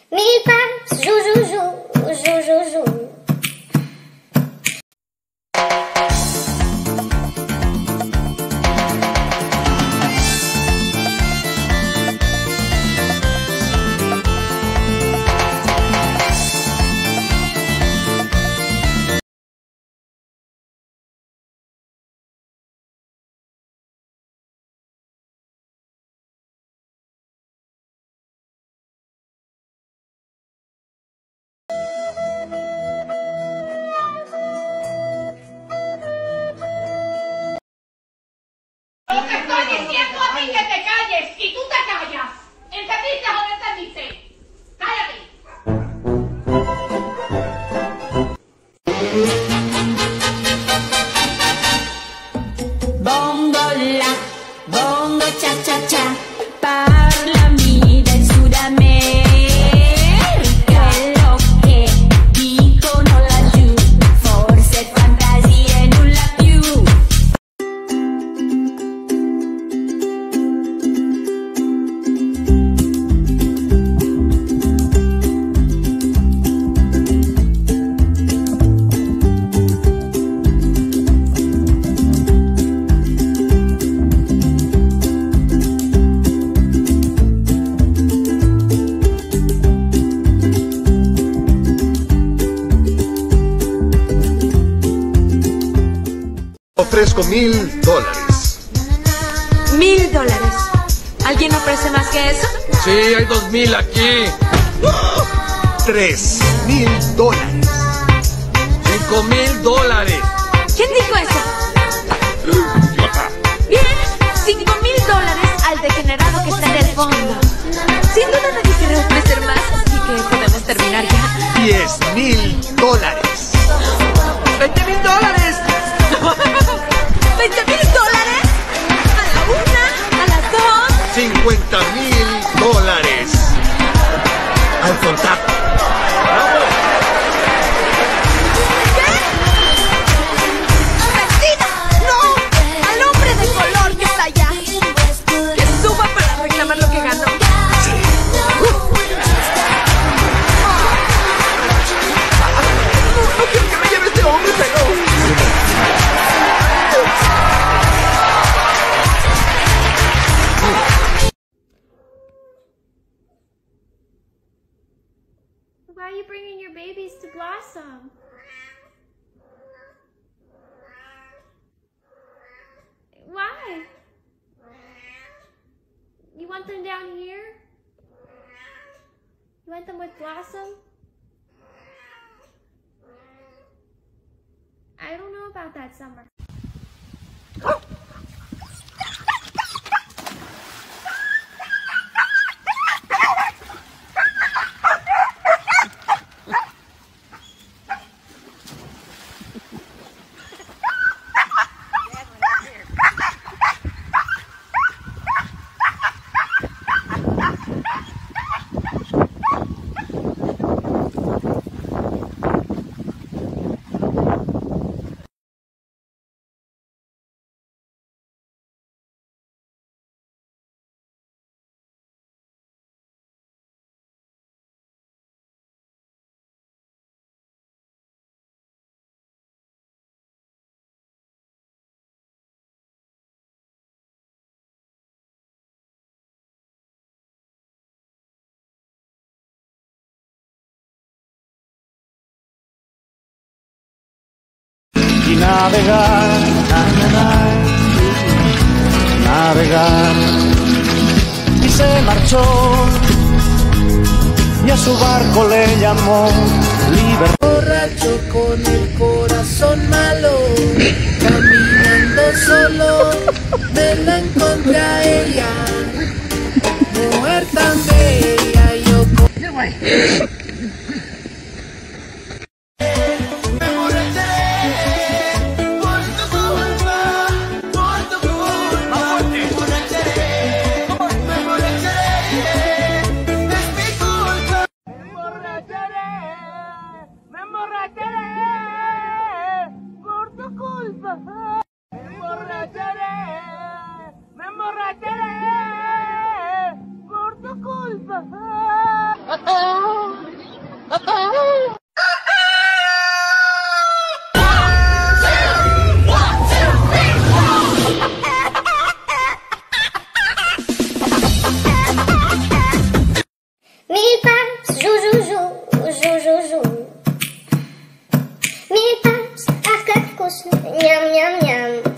Mi fa zu zu zu zu zu zu. Lo que estoy diciendo a ti que te calles y tú te callas. ¿Entendiste o no entendiste? Cállate. Bongo la, bongo cha cha cha, parlami del Sud America. Quello che dicono laggiù, forse fantasia e nulla più. Ofrezco $1000. $1000. ¿Alguien ofrece más que eso? Sí, hay 2000 aquí. $3000. $5000. ¿Quién dijo eso? Bien, $5000 al degenerado que está en el fondo. Sin duda nadie quiere ofrecer más, así que podemos terminar ya. $10000. $20000. $20,000. ¿A la una? ¿A las dos? $50000. Al contar. ¡Vecina! ¡No! ¡Al hombre de color que está allá! ¡Que suba para reclamar lo que ganó! No quiero que me lleve este hombre, pero... Why are you bringing your babies to Blossom? Why? You want them down here? You want them with Blossom? I don't know about that, Summer. Y navegar, navegar, y se marchó, y a su barco le llamó Libertad. Borracho con el corazón malo, caminando solo, me la encontré a ella, mujer tan bella, yo con... Me emborracharé por tu culpa. Mille pas, jou, jou, jou, jou, jou, jou. Mille pas, arcade, couche, miam, miam, miam.